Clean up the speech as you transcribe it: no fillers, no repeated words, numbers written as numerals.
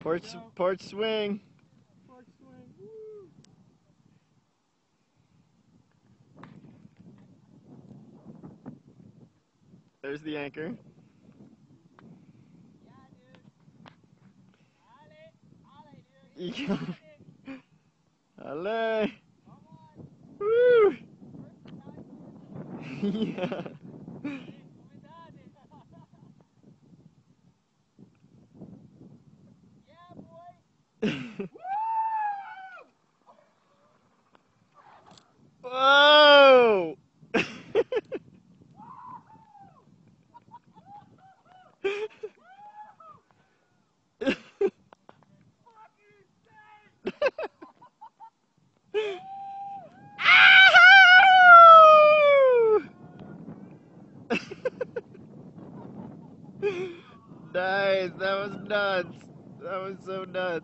Porch swing. Porch swing. Woo. There's the anchor. Yeah, dude. Ale. Come on. Woo. Yeah. Yeah. Yeah, boy. Whoa! Nice, that was nuts. That was so nuts.